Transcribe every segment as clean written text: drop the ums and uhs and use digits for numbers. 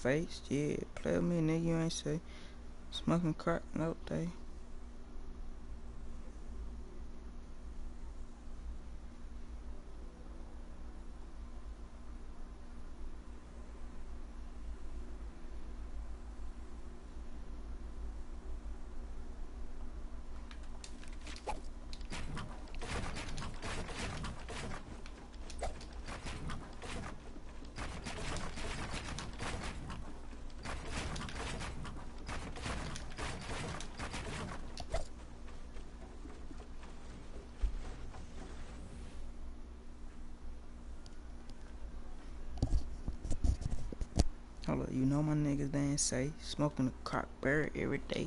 face, yeah. Play with me, nigga, you ain't say. Smoking crack, no day. Hold up, you know my niggas, they ain't say. Smoking a crack berry every day.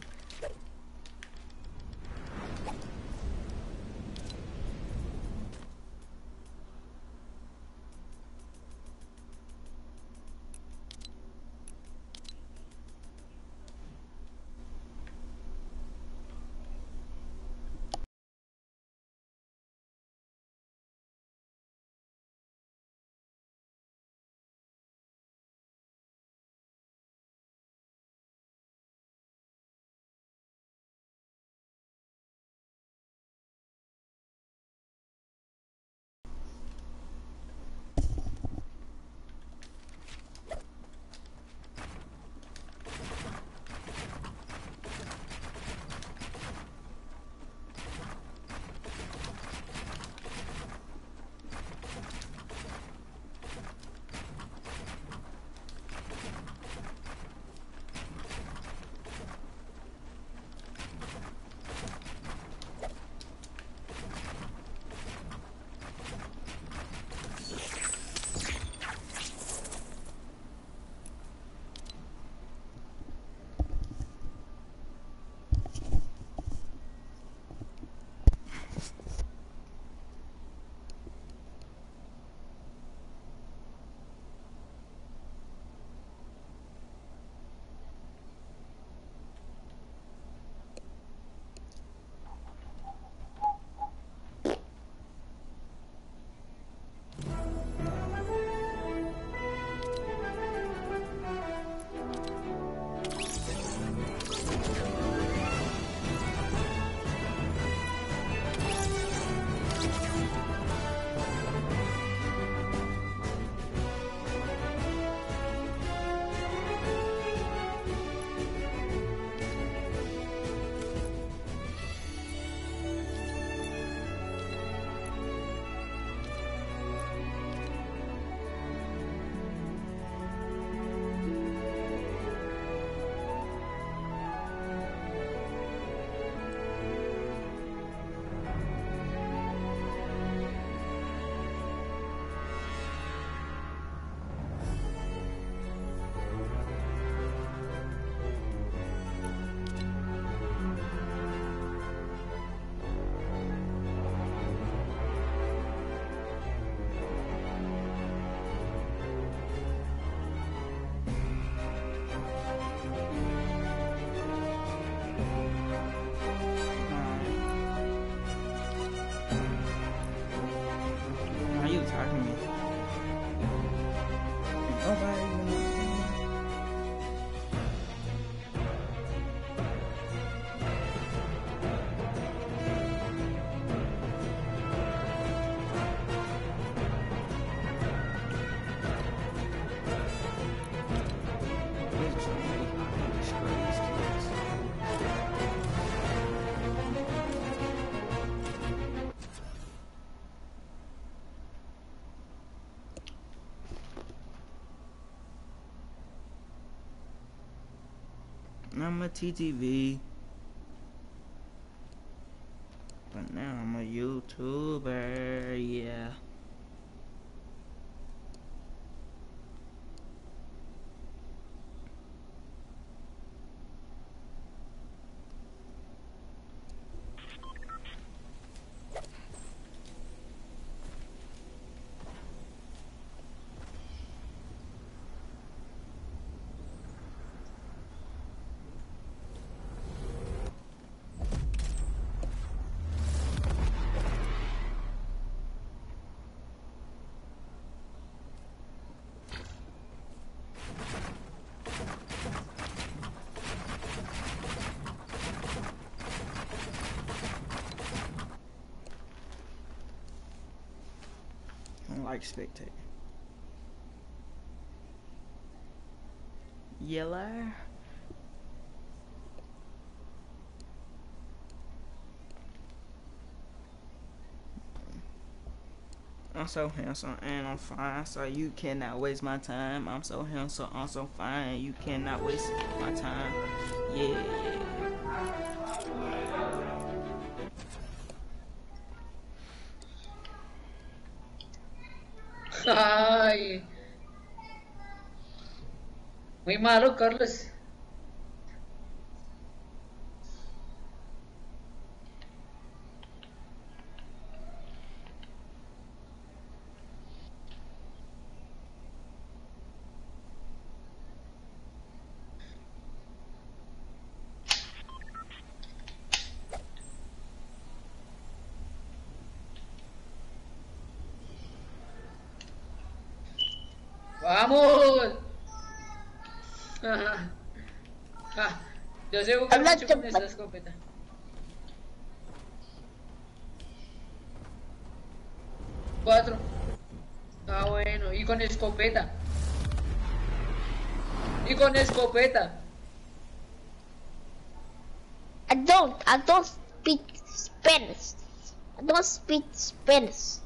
Why you talking to me? Nobody even know. Bitch, I'm ready to destroy these kids. I'm a TTV, but now I'm a YouTuber, yeah. like spectate. Yellow. I'm so handsome and I'm fine, so you cannot waste my time. I'm so handsome, I'm so fine, you cannot waste my time. Yeah. Ay, muy malo, Carlos. ¡Vamos! Yo sé jugar mucho con esta escopeta. 4. Ah, bueno, y con escopeta. Y con escopeta. I don't speak Spanish. I don't speak Spanish.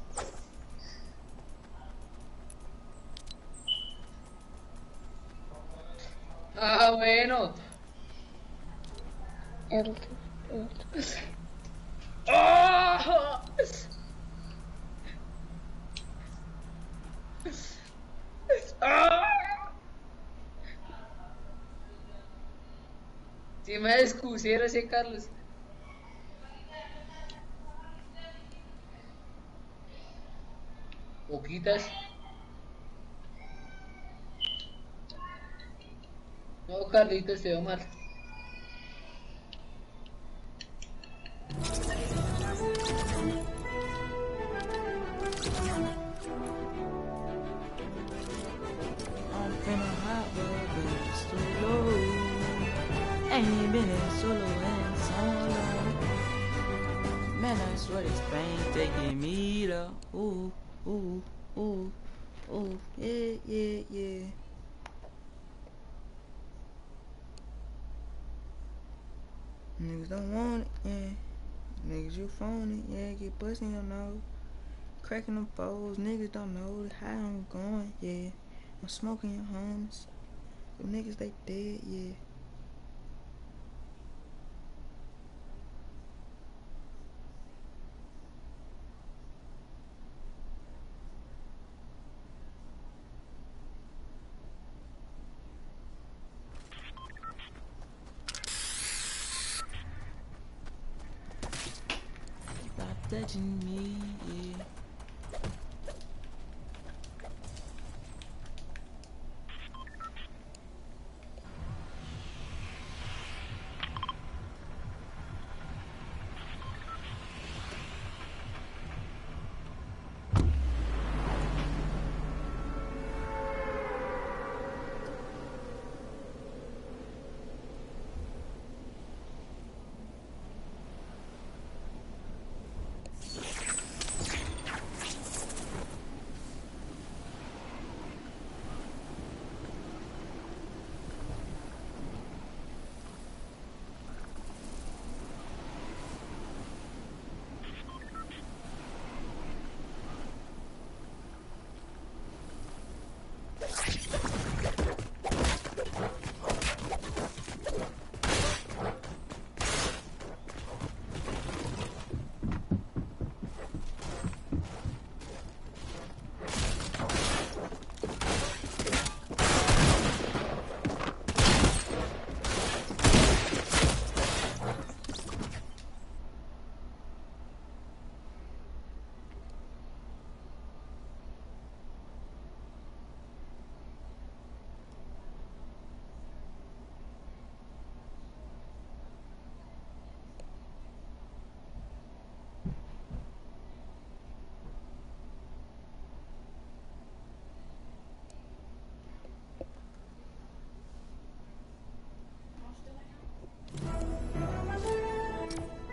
Ah, bueno. ¡Oh! ¡Ah! Si me descusiera ese Carlos. Poquitas. No, Carlitos, te veo mal. I'm finna hot, but it's too low. Ain't been in solo in so long. Man, I swear this thing taking me to ooh, ooh, ooh, ooh, yeah, yeah, yeah. Niggas don't want it, yeah. Niggas you phony, yeah, get busted in your nose. Cracking them foes, niggas don't know how I'm going, yeah. I'm smoking your homies. Them niggas they dead, yeah. Stop touching me, yeah.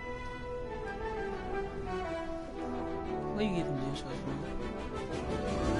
Where you getting this from?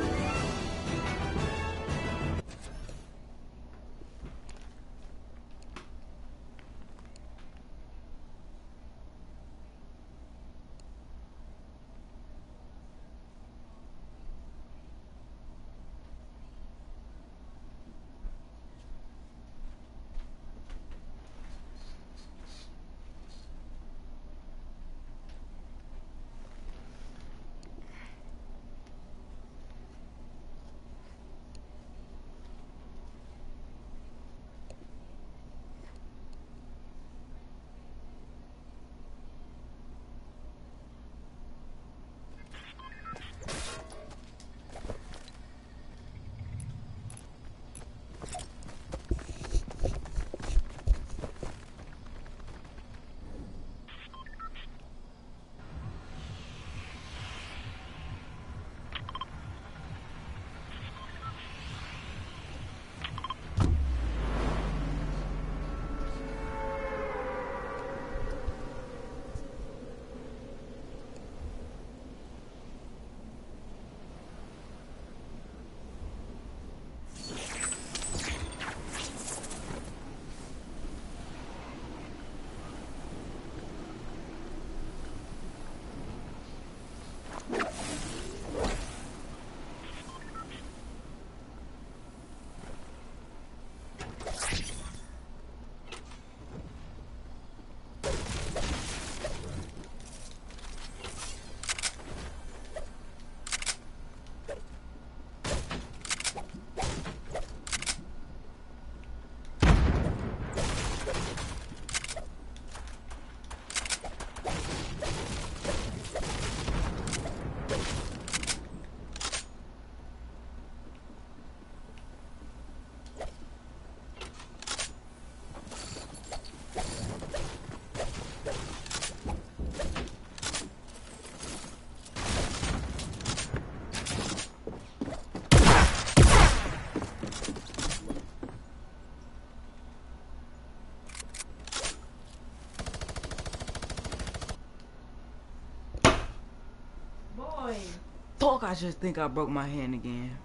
Fuck, I just think I broke my hand again.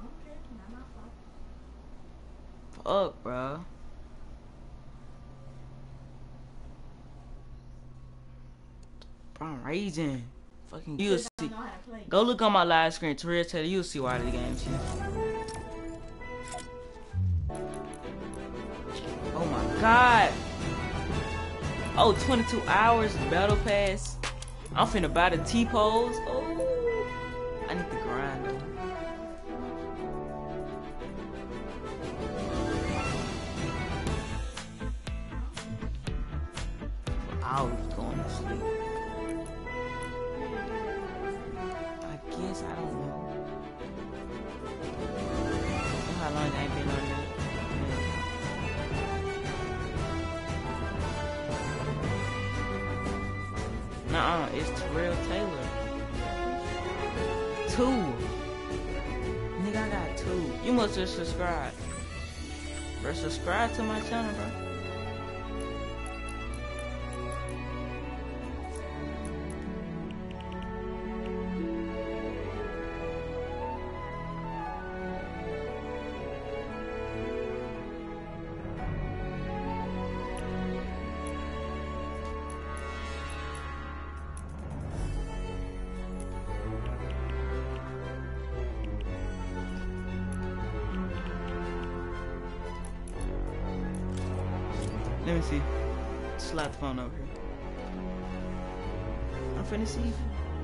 Fuck, bro. Bro, I'm raging. Fucking, you'll see. Go look on my live screen. Terrell Taylor, you'll see why the game cheating. Oh my god. Oh, 22 hours battle pass. I'm finna buy the T-pose. Oh, I need to grind though. I was going to sleep. I guess I don't know. How long I ain't been on that? Nuh-uh, it's Terrell Taylor. 2. Nigga, I got 2. You must just subscribe. Bro, subscribe to my channel, bro. Let me see. Slide the phone over here. I'm finna see.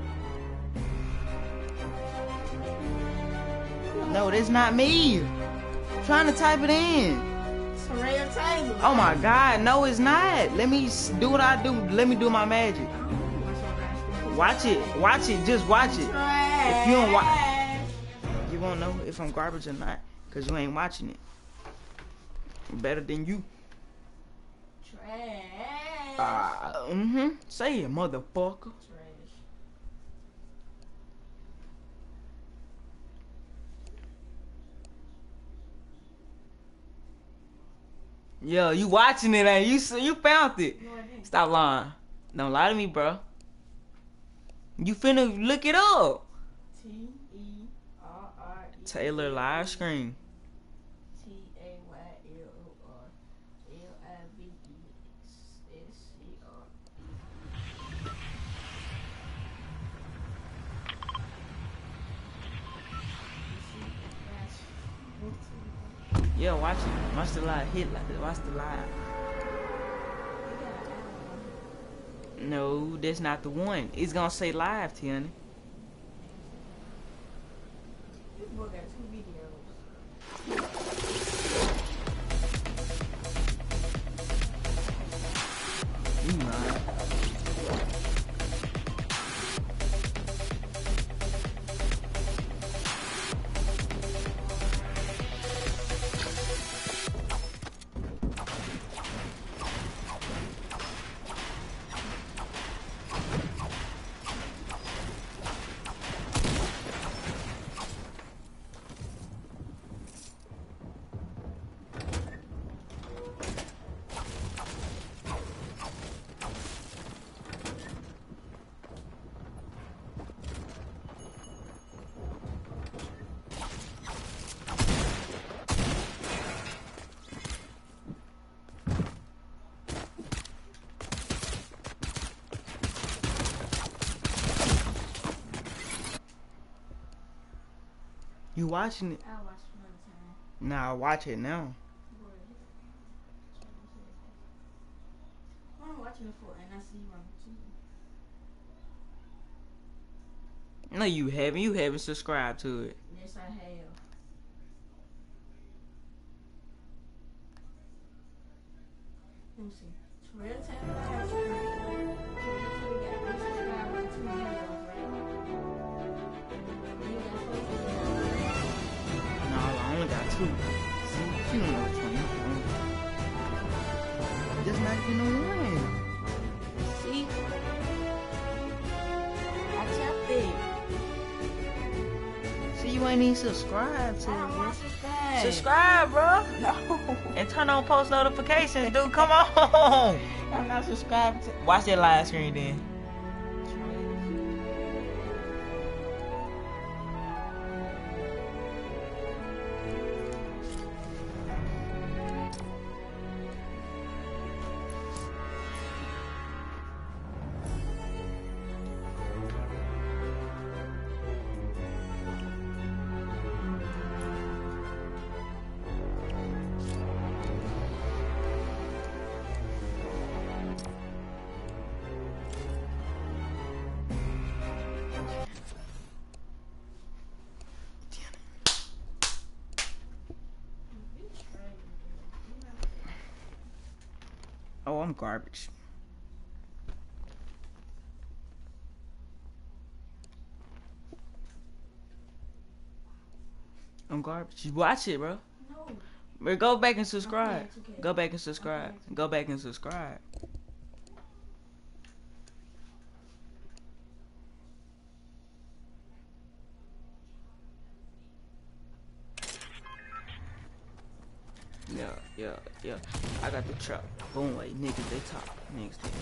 No, that's not me. I'm trying to type it in. Terrell Taylor. Oh my god, no it's not. Let me do what I do. Let me do my magic. Watch it. Watch it. Just watch it. If you don't watch, you won't know if I'm garbage or not. Cause you ain't watching it. Better than you. Say it, motherfucker. Yo, you watching it, ain't you? You found it. No, I didn't. Stop lying. Don't lie to me, bro. You finna look it up. Terrell. Taylor live screen. Yeah, watch it. Watch the live. Hit like that. Watch the live. No, that's not the one. It's gonna say live, Tiana. This boy got 2 videos. You mind. You watching it? I'll watch it another time. Nah, watch it now. I'm watching it for, and I see you on TV. No, you haven't. You haven't subscribed to it. Yes, I have. Let me see. Terrell Taylor live screen. Terrell Taylor got 3 subscribers and 2 videos, right? Then you got 4 subscribers. No, I only got 2. See, you don't know which one you want. Just not even no one. See? I tapped it. See, you ain't even subscribed to I don't it, want bro. to subscribe. Subscribe, bro. No. And turn on post notifications, dude. Come on. I'm not subscribed to. Watch that live screen then. Oh, I'm garbage. I'm garbage. Watch it, bro. No. Bro, go back and subscribe. I'm playing 2K. Go back and subscribe. I'm playing 2K. Go back and subscribe. Yeah. I got the trap. Boom, wait, niggas, they top. Niggas, they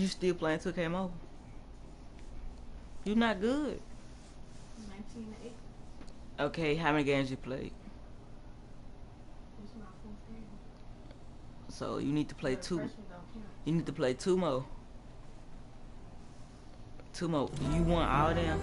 You still playing 2K Mobile? You not good. 19 to 8. Okay, how many games you played? This is my fourth game. So you need to play The two. first one don't count. You need to play two more. Two more. You want all them?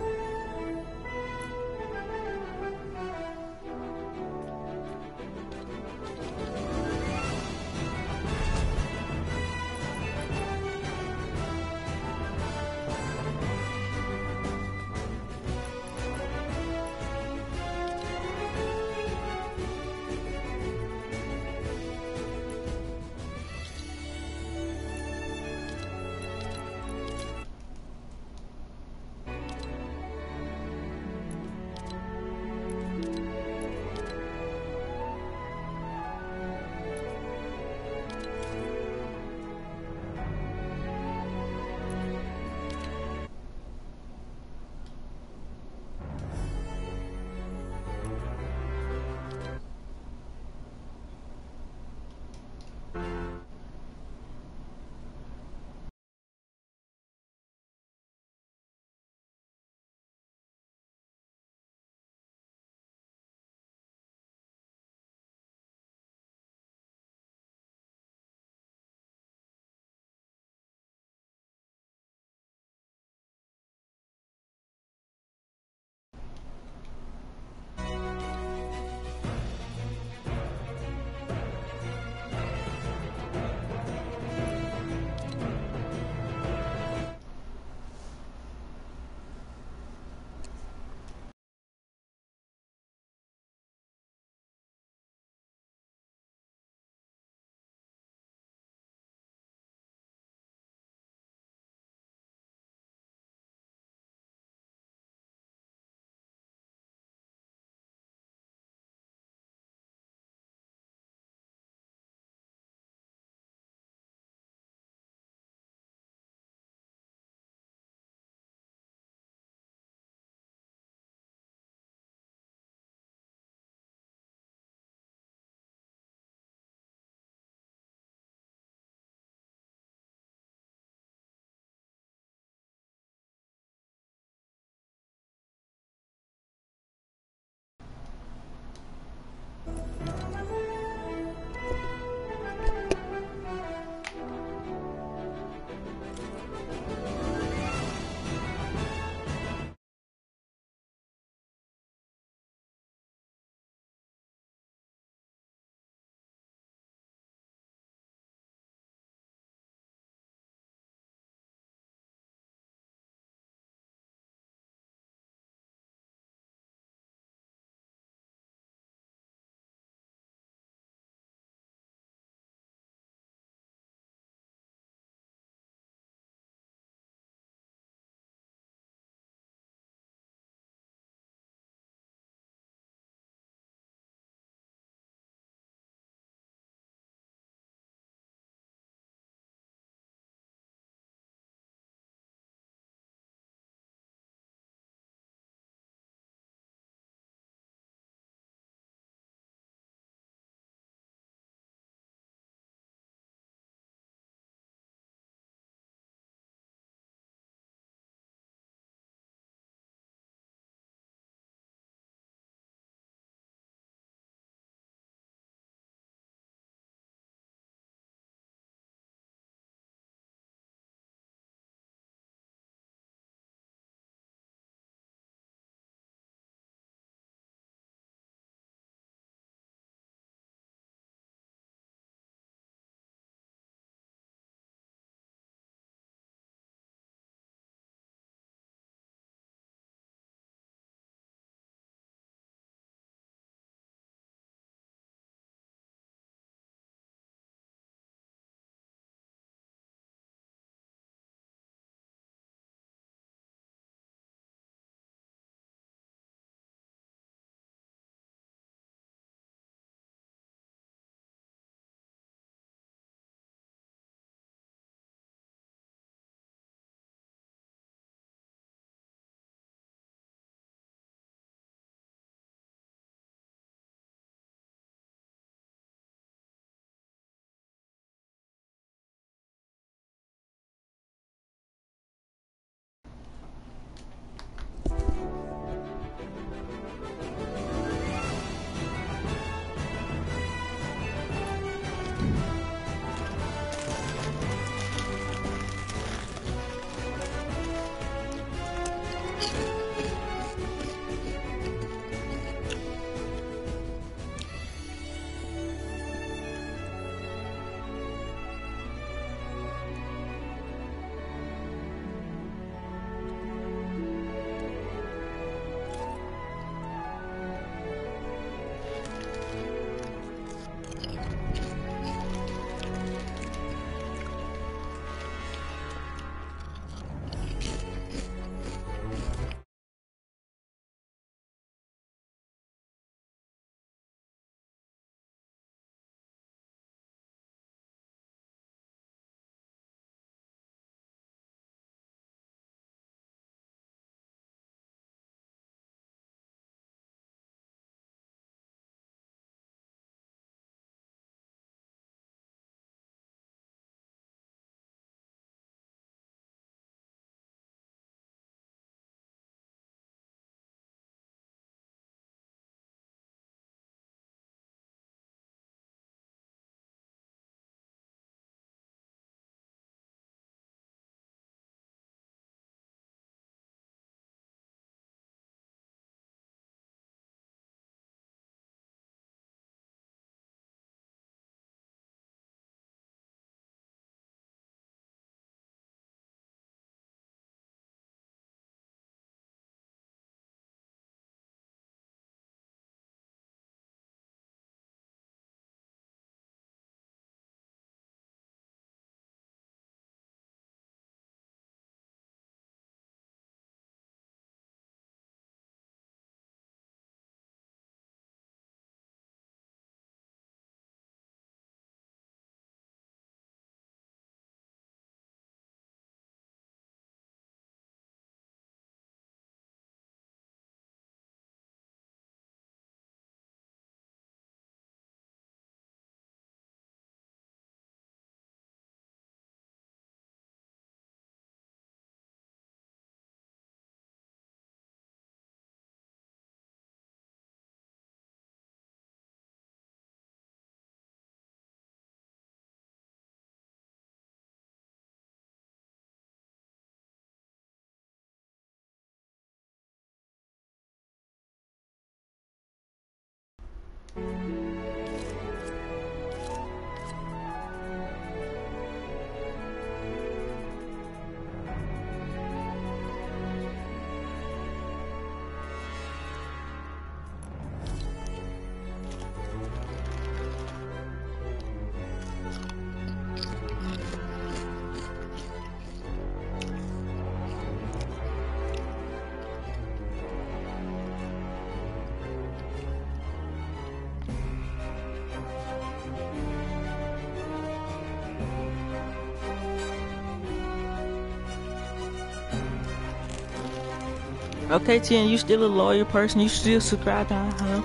Okay, Tien, you still a loyal person? You still subscribe to her?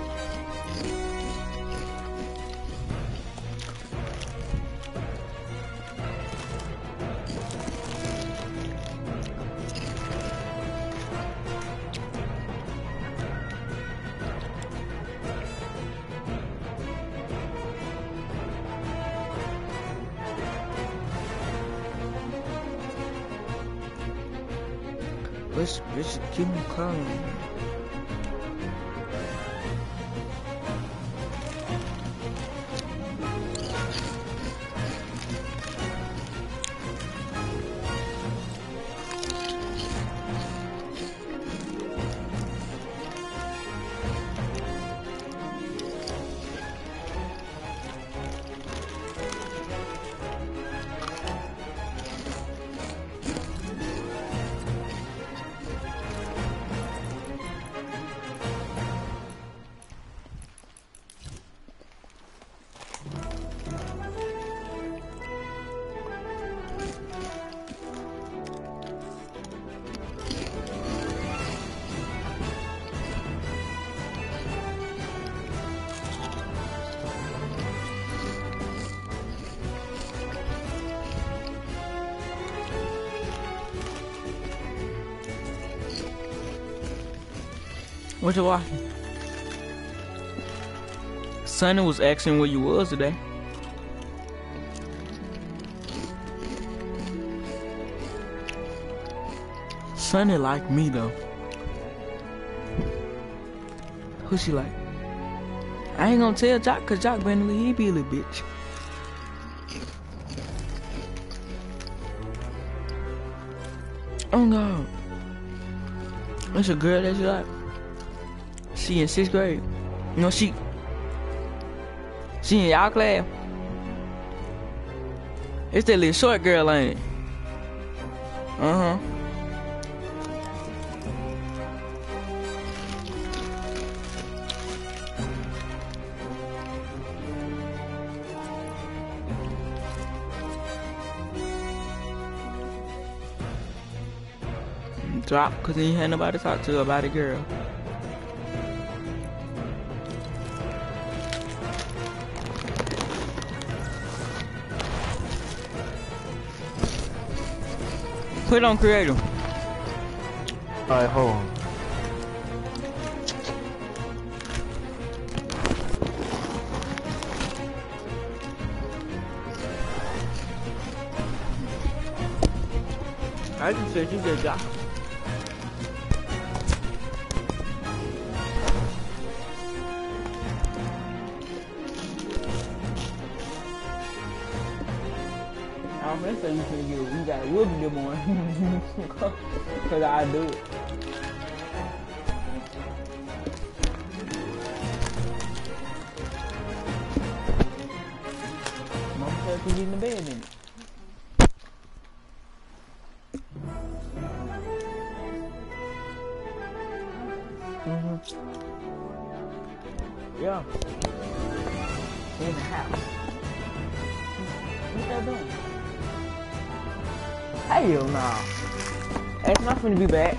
Let's keep me calm. What you watching? Sonny was asking where you was today. Sonny like me though. pussy like. I ain't gonna tell Jock, cause Jock been he be a little bitch. Oh God. That's a girl that you like. She in 6th grade. You know, she in y'all class. It's that little short girl, ain't it? Uh-huh. Drop, cause he ain't had nobody to talk to about a girl. Put on creative. Alright, hold on. I just said you did Jock. I'm gonna say you gotta whoop them on. Cause I do it. Mom said she's in the bed in it. Yeah. In the house. What that doing? Hell nah. That's not finna be back.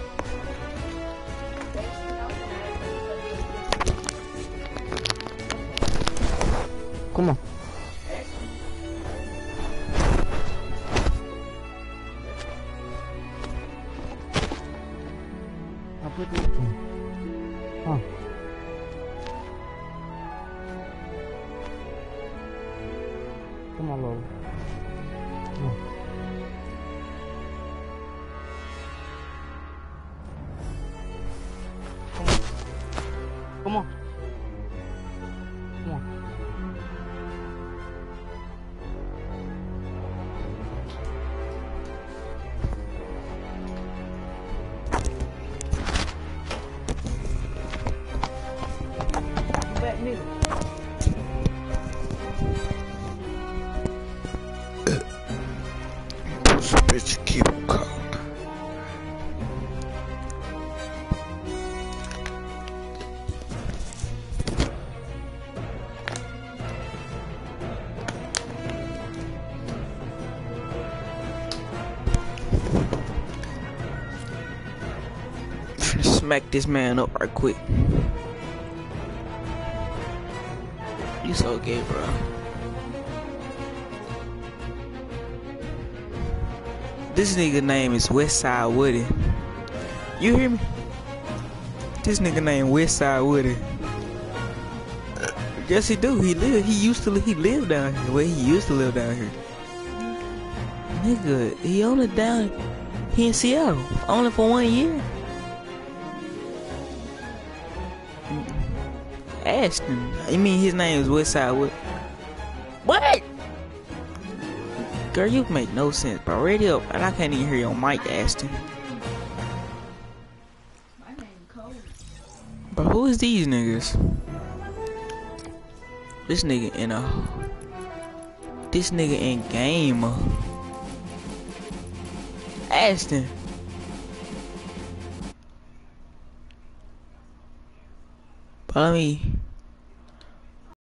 Come on. I'll put this. Huh. Come on, Lola. Come on. Come on. Come on. Back nigga. Pussy bitch keep calling. Smack this man up right quick. You so gay, bro. This nigga name is Westside Woody. You hear me? This nigga name Westside Woody. Yes, he do. He lived down here. Where he used to live down here. Nigga, he in Seattle. Only for 1 year. Ashton. You mean his name is Westside Wood? What? Girl, you make no sense, bro. Radio, and I can't even hear your mic, Ashton. My name Cole. But who is these niggas? This nigga in Gamer. Ashton. But let me